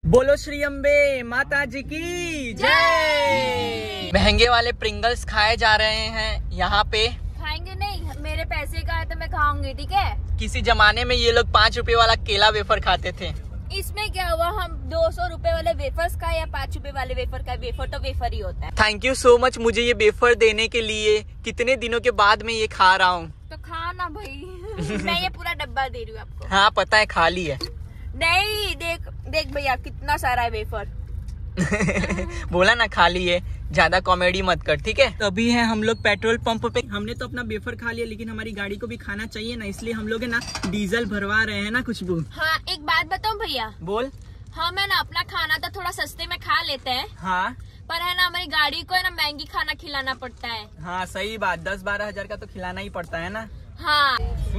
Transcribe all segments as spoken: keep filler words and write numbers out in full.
बोलो श्री अम्बे माता जी की जय। महंगे वाले प्रिंगल्स खाए जा रहे हैं यहाँ पे। खाएंगे नहीं, मेरे पैसे का है तो मैं खाऊंगी, ठीक है। किसी जमाने में ये लोग पाँच रुपए वाला केला वेफर खाते थे। इसमें क्या हुआ, हम दो सौ रूपये वाले वेफर्स का या पाँच रुपए वाले वेफर का, वेफर तो वेफर ही होता है। थैंक यू सो मच मुझे ये वेफर देने के लिए। कितने दिनों के बाद मैं ये खा रहा हूँ। तो खा ना भाई। मैं ये पूरा डब्बा दे रही हूँ आपको। हाँ पता है, खाली है। नहीं, देख देख भैया कितना सारा है वेफर। बोला ना खाली है, ज्यादा कॉमेडी मत कर, ठीक है। तो अभी है हम लोग पेट्रोल पंप पे। हमने तो अपना वेफर खा लिया, लेकिन हमारी गाड़ी को भी खाना चाहिए ना, इसलिए हम लोग है ना डीजल भरवा रहे हैं ना खुशबू। हाँ एक बात बताऊँ भैया। बोल। हम है ना अपना खाना तो थोड़ा सस्ते में खा लेते हैं, हाँ पर है ना हमारी गाड़ी को है ना महंगी खाना खिलाना पड़ता है। हाँ सही बात, दस बारह हजार का तो खिलाना ही पड़ता है ना। हाँ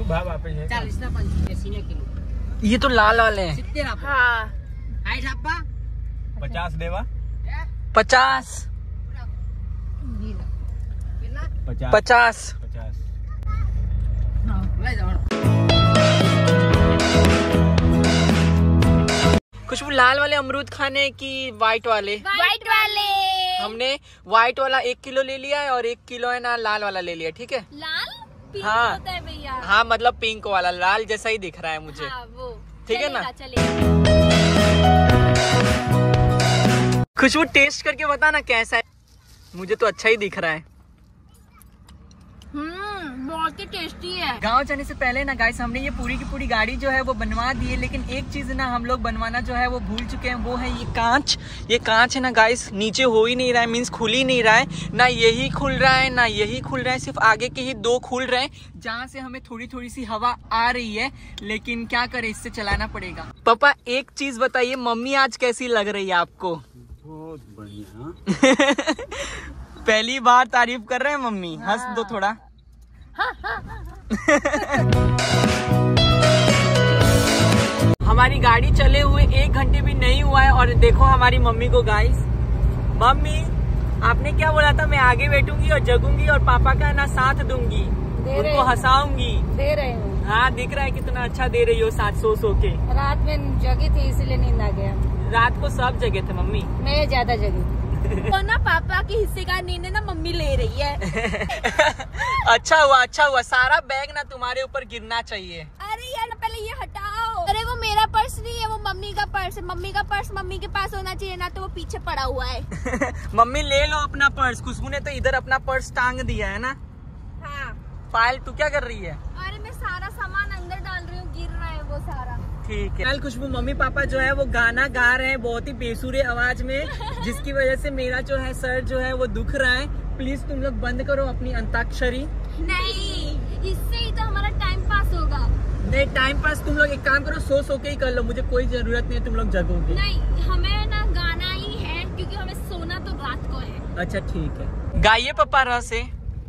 ये तो लाल वाले हैं। हाँ पचास देवा पचास पचास पचास पचास। खुशबू लाल वाले अमरूद खाने की व्हाइट वाले? व्हाइट वाले। हमने व्हाइट वाला एक किलो ले लिया है और एक किलो है ना लाल वाला ले लिया, ठीक है। लाल पिंक हाँ। होता है भैया। हाँ मतलब पिंक वाला, लाल जैसा ही दिख रहा है मुझे। हाँ, वो ठीक है ना। चलेगा। खुशबू टेस्ट करके बता ना कैसा है। मुझे तो अच्छा ही दिख रहा है। हम्म बहुत ही टेस्टी है। गांव जाने से पहले ना गाइस हमने ये पूरी की पूरी गाड़ी जो है वो बनवा दी है, लेकिन एक चीज ना हम लोग बनवाना जो है वो भूल चुके हैं, वो है ये कांच। ये कांच है ना गाइस नीचे हो ही नहीं रहा है, मीन्स खुल ही नहीं रहा है। ना यही खुल रहा है ना यही खुल रहा है, सिर्फ आगे के ही दो खुल रहे हैं, जहाँ से हमें थोड़ी थोड़ी सी हवा आ रही है, लेकिन क्या करें, इससे चलाना पड़ेगा। पापा एक चीज बताइए, मम्मी आज कैसी लग रही है आपको? बहुत बढ़िया। पहली बार तारीफ कर रहे हैं मम्मी। हंस दो थोड़ा। हमारी गाड़ी चले हुए एक घंटे भी नहीं हुआ है और देखो हमारी मम्मी को गाइस। मम्मी आपने क्या बोला था, मैं आगे बैठूंगी और जगूंगी और पापा का ना साथ दूंगी, उनको हंसाऊंगी। दे रहे हूँ। हाँ दिख रहा है कितना अच्छा दे रही हो, साथ सो सो के। रात में जगी थी इसलिए नींद आ गया। रात को सब जगह थे मम्मी। मैं ज्यादा जगी। तो ना पापा के हिस्से का नींद ना मम्मी ले रही है। अच्छा हुआ अच्छा हुआ, सारा बैग ना तुम्हारे ऊपर गिरना चाहिए। अरे यार पहले ये हटाओ। अरे वो मेरा पर्स नहीं है, वो मम्मी का पर्स है। मम्मी का पर्स मम्मी के पास होना चाहिए ना, तो वो पीछे पड़ा हुआ है। मम्मी ले लो अपना पर्स। खुशबू ने तो इधर अपना पर्स टांग दिया है ना। हाँ। पायल तू क्या कर रही है? अरे मैं सारा सामान अंदर डाल रही हूँ, गिर रहा है वो सारा। ठीक है। कल खुशबू मम्मी पापा जो है वो गाना गा रहे हैं बहुत ही बेसुरे आवाज में, जिसकी वजह से मेरा जो है सर जो है वो दुख रहा है। प्लीज तुम लोग बंद करो अपनी अंताक्षरी। नहीं, इससे ही तो हमारा टाइम पास होगा। नहीं टाइम पास तुम लोग एक काम करो, सो सो के ही कर लो, मुझे कोई जरूरत नहीं है तुम लोग जगोगे। नहीं हमें ना गाना ही है, क्योंकि हमें सोना तो रात को है। अच्छा ठीक है, गाइए पापा र से।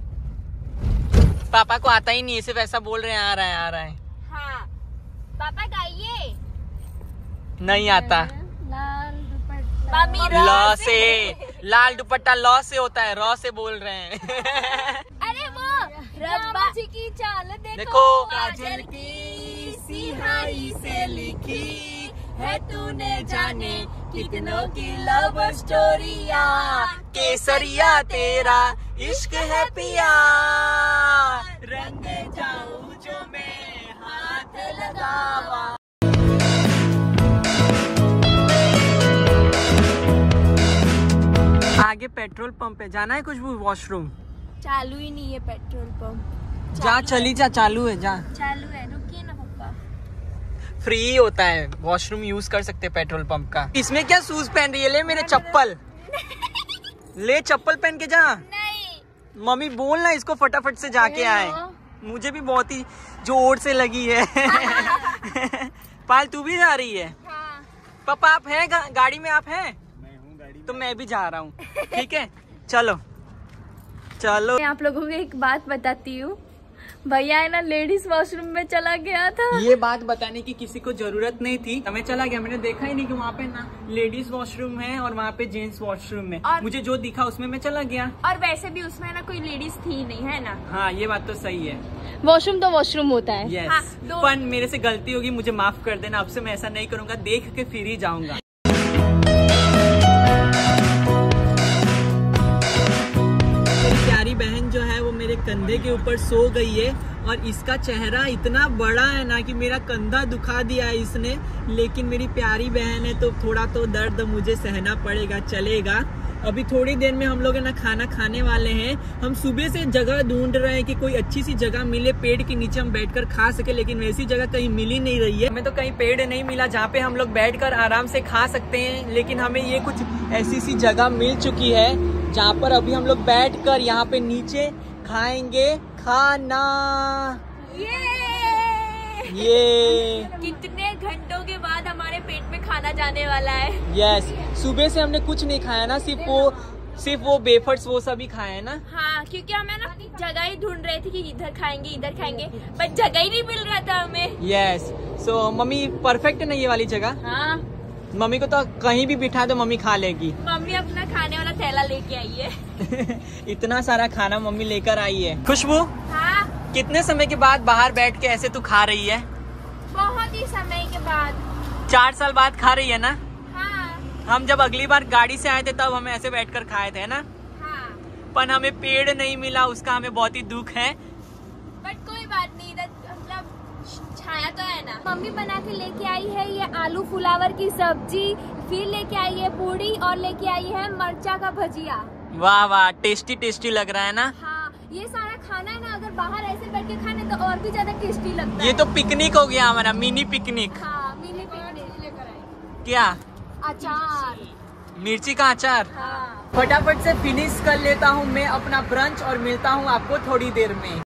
पापा को आता ही नहीं है, सिर्फ ऐसा बोल रहे हैं आ रहा है आ रहा है। हाँ पापा गाइए। नहीं आता। लाल दुपट्टा ल से, लाल दुपट्टा ल से होता है, र से बोल रहे हैं। अरे वो रब्बा जी की चाल देखो, देखो काजल की सिहाई से लिखी है तूने जाने कितनों की लव स्टोरिया। केसरिया तेरा इश्क है पिया, रंग जाऊं जो मैं हाथ लगावा। आगे पेट्रोल पंप है, जाना है खुशबू वॉशरूम? चालू ही नहीं है पेट्रोल पंप। जा चली जा, चालू है जा। चालू है, रुकिए ना पापा। फ्री होता है वॉशरूम, यूज कर सकते हैं पेट्रोल पंप का। इसमें क्या शूज पहन रही है? ले मेरे चप्पल। ले चप्पल पहन के जा। नहीं मम्मी बोल ना इसको फटाफट से जाके आए, मुझे भी बहुत ही जोर से लगी है। पायल तू भी जा रही है? हाँ। पापा आप हैं गा, गाड़ी में आप हैं? मैं हूँ गाड़ी। तो मैं भी जा रहा हूँ। ठीक है चलो चलो। मैं आप लोगों को एक बात बताती हूँ, भैया है ना लेडीज वॉशरूम में चला गया था। ये बात बताने की किसी को जरूरत नहीं थी, मैं चला गया, मैंने देखा ही नहीं कि वहाँ पे ना लेडीज वॉशरूम है और वहाँ पे जेंट्स वॉशरूम है, और मुझे जो दिखा उसमें मैं चला गया। और वैसे भी उसमें ना कोई लेडीज थी नहीं, है ना। हाँ ये बात तो सही है, वॉशरूम तो वॉशरूम होता है। यस हाँ, दो... पर मेरे से गलती होगी, मुझे माफ कर देना, अब से मैं ऐसा नहीं करूँगा, देख के फिर ही जाऊंगा। कंधे के ऊपर सो गई है और इसका चेहरा इतना बड़ा है ना कि मेरा कंधा दुखा दिया है इसने। लेकिन मेरी प्यारी बहन है तो थोड़ा तो दर्द मुझे सहना पड़ेगा, चलेगा। अभी थोड़ी देर में हम लोग है ना खाना खाने वाले हैं। हम सुबह से जगह ढूंढ रहे हैं कि कोई अच्छी सी जगह मिले पेड़ के नीचे हम बैठकर खा सके, लेकिन वैसी जगह कहीं मिल ही नहीं रही है। हमें तो कहीं पेड़ नहीं मिला जहाँ पे हम लोग बैठकर आराम से खा सकते हैं, लेकिन हमें ये कुछ ऐसी सी जगह मिल चुकी है जहाँ पर अभी हम लोग बैठकर यहाँ पे नीचे खाएंगे खाना। ये ये कितने घंटों के बाद हमारे पेट में खाना जाने वाला है। यस, सुबह से हमने कुछ नहीं खाया ना, सिर्फ वो सिर्फ वो वेफर्स वो सभी खाए हैं ना। हाँ, क्योंकि हमें ना जगह ही ढूंढ रहे थे कि इधर खाएंगे इधर खाएंगे, पर जगह ही नहीं मिल रहा था हमें। यस, सो मम्मी परफेक्ट है ना ये वाली जगह। हाँ, मम्मी को तो कहीं भी बिठा दो मम्मी खा लेगी। मम्मी अपना खाने वाला थैला लेके आई है। इतना सारा खाना मम्मी लेकर आई है। खुशबू, हाँ, कितने समय के बाद बाहर बैठ के ऐसे तू खा रही है? बहुत ही समय के बाद। चार साल बाद खा रही है ना? हाँ, हम जब अगली बार गाड़ी से आए थे तब हम ऐसे बैठकर खाए थे ना। हाँ, पर हमें पेड़ नहीं मिला, उसका हमें बहुत ही दुख है। बट कोई बात नहीं, इधर मतलब छाया तो है ना। मम्मी बना के लेके आई है ये आलू फुलावर की सब्जी, फिर लेके आई है पूड़ी और लेके आई है मरचा का भजिया। वाह वाह, टेस्टी टेस्टी लग रहा है ना। हाँ, ये सारा खाना है ना, अगर बाहर ऐसे बैठ के खाने तो और भी ज्यादा टेस्टी लगता है। ये तो पिकनिक हो गया हमारा, मिनी पिकनिक। हाँ, मिनी पिकनिक लेकर आए। क्या? अचार, मिर्ची का अचार। हाँ। फटाफट से फिनिश कर लेता हूँ मैं अपना ब्रंच और मिलता हूँ आपको थोड़ी देर में।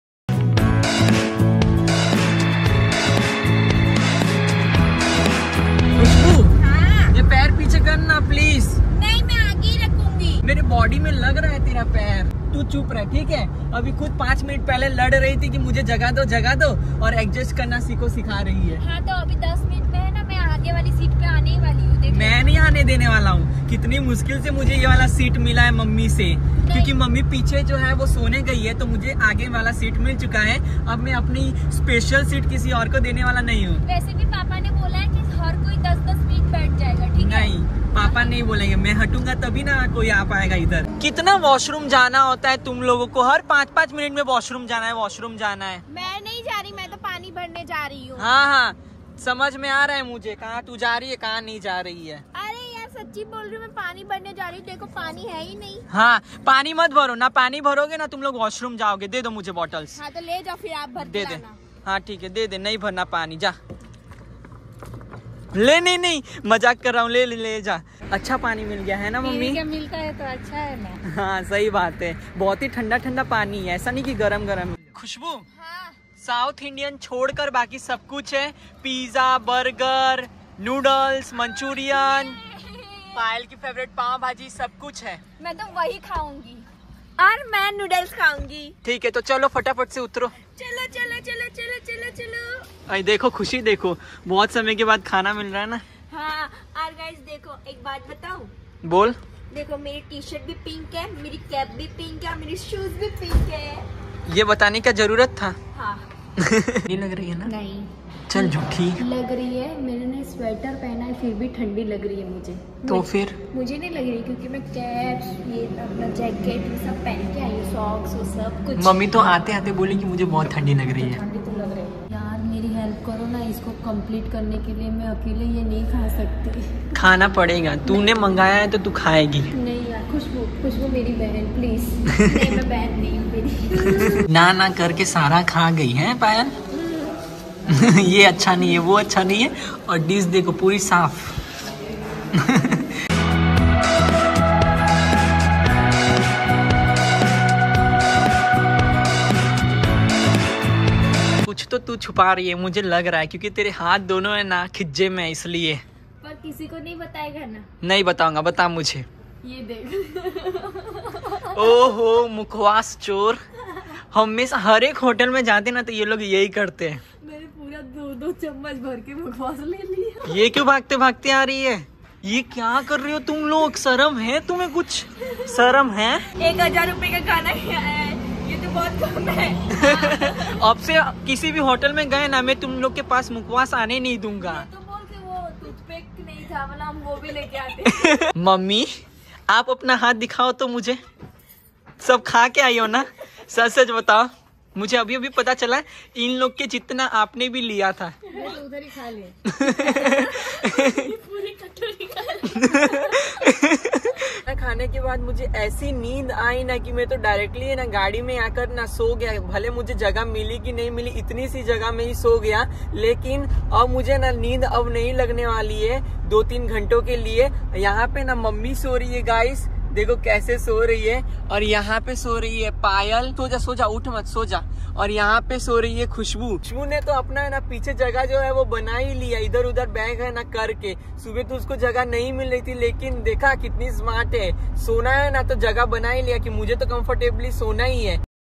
खुशबू, हाँ। ये पैर पीछे करना प्लीज। नहीं, मैं आगे ही रखूंगी। मेरे बॉडी में लग रहा है तेरा पैर, तू चुप रह ठीक है। अभी खुद पाँच मिनट पहले लड़ रही थी कि मुझे जगा दो जगा दो, और एडजस्ट करना सीखो सिखा रही है। हाँ, तो अभी दस मिनट में है ना, मैं आगे वाली सीट पे आने ही वाली हूँ। देख, मैं नहीं आने देने वाला हूँ। कितनी मुश्किल से मुझे ये वाला सीट मिला है मम्मी से, क्योंकि मम्मी पीछे जो है वो सोने गई है, तो मुझे आगे वाला सीट मिल चुका है। अब मैं अपनी स्पेशल सीट किसी और को देने वाला नहीं हूँ। वैसे भी पापा ने बोला है कि हर कोई दस दस मिनट बैठ जाएगा, ठीक है? नहीं, पापा नहीं बोलेंगे, मैं हटूंगा तभी ना कोई आ पाएगा इधर। कितना वॉशरूम जाना होता है तुम लोगों को, हर पाँच पाँच मिनट में वॉशरूम जाना है वॉशरूम जाना है। मैं नहीं जा रही, मैं तो पानी भरने जा रही हूँ। हाँ हाँ, समझ में आ रहा है मुझे, कहाँ तू जा रही है कहाँ नहीं जा रही है। अरे यार, सच्ची बोल रही हूँ, मैं पानी भरने जा रही हूँ। देखो पानी है ही नहीं। हाँ, पानी मत भरो ना, पानी भरोगे ना तुम लोग वॉशरूम जाओगे। दे दो मुझे बॉटल्स। हाँ, तो ले जाओ फिर आप भर दे के दे। लाना। हाँ ठीक है, दे दे। नहीं भरना पानी, जा। ले नहीं नहीं, मजाक कर रहा हूँ, ले ले ले जा। अच्छा पानी मिल गया है ना मम्मी? क्या मिलता है तो अच्छा है ना। हाँ सही बात है, बहुत ही ठंडा ठंडा पानी है, ऐसा नहीं कि गरम गरम। खुशबू, हाँ, साउथ इंडियन छोड़कर बाकी सब कुछ है। Pizza, burger, noodles, Manchurian, Payal की फेवरेट पाव भाजी, सब कुछ है। मैं तो वही खाऊंगी और मैं नूडल्स खाऊंगी। ठीक है, तो चलो फटाफट से उतरो। चलो चलो चलो चलो चलो चलो। अरे देखो खुशी, देखो बहुत समय के बाद खाना मिल रहा है ना। हाँ, और गाइस देखो, एक बात बताऊं? बोल। देखो, मेरी टी शर्ट भी पिंक है, मेरी कैप भी पिंक है और मेरी शूज भी पिंक है। ये बताने का जरूरत था? हाँ। नहीं लग रही है ना? नहीं चल झूठी लग रही है। मैंने स्वेटर पहना है फिर भी ठंडी लग रही है मुझे। तो मुझे, फिर मुझे नहीं लग रही, क्योंकि मैं कैप्स, ये अपना जैकेट ये सब पहन के आई हूँ, सॉक्स वो सब कुछ। मम्मी तो आते आते बोली कि मुझे बहुत ठंडी लग रही है। ठंडी तो लग रही है यार, मेरी हेल्प करो ना, इसको कंप्लीट करने के लिए। मैं अकेले ये नहीं खा सकती। खाना पड़ेगा, तूने मंगाया है तो तू खाएगी। नहीं यार, खुशबू खुशबू मेरी बहन प्लीज। नहीं, मैं बहन नहीं हूँ मेरी। ना ना करके सारा खा गई है पायल। ये अच्छा नहीं है, वो अच्छा नहीं है, और डिश देखो पूरी साफ। कुछ तो तू छुपा रही है मुझे लग रहा है, क्योंकि तेरे हाथ दोनों है ना खिज्जे में, इसलिए। पर किसी को नहीं बताएगा ना? नहीं बताऊंगा, बता मुझे। ये देख। ओहो मुखवास चोर। हमेशा हर एक होटल में जाते ना तो ये लोग यही करते हैं। मैंने पूरा दो दो चम्मच भर के मुखवास ले लिया। ये क्यों भागते भागते आ रही है? ये क्या कर रही हो तुम लोग? शर्म है तुम्हें? कुछ शर्म है? एक हजार रुपए का खाना खाया है, ये तो बहुत कम है। अब से किसी भी होटल में गए ना, मैं तुम लोग के पास मुखवास आने नहीं दूंगा। तो बोल के वो टूथपिक नहीं था, वाला हम वो भी लेके आते। मम्मी आप अपना हाथ दिखाओ तो मुझे। सब खा के आई हो ना? सच सच बताओ। मुझे अभी अभी पता चला इन लोग के जितना आपने भी लिया था। उधर ही खा ले। पूरी कटोरी खा खाने के बाद मुझे ऐसी नींद आई ना कि मैं तो डायरेक्टली है ना गाड़ी में आकर ना सो गया। भले मुझे जगह मिली कि नहीं मिली, इतनी सी जगह में ही सो गया, लेकिन अब मुझे ना नींद अब नहीं लगने वाली है दो तीन घंटों के लिए। यहाँ पे ना मम्मी सो रही है गाइस, देखो कैसे सो रही है, और यहाँ पे सो रही है पायल। सो जा सो जा, उठ मत, सो जा। और यहाँ पे सो रही है खुशबू। खुशबू ने तो अपना है ना पीछे जगह जो है वो बना ही लिया, इधर उधर बैग है ना करके। सुबह तो उसको जगह नहीं मिल रही थी, लेकिन देखा कितनी स्मार्ट है, सोना है ना तो जगह बना ही लिया कि मुझे तो कंफर्टेबली सोना ही है।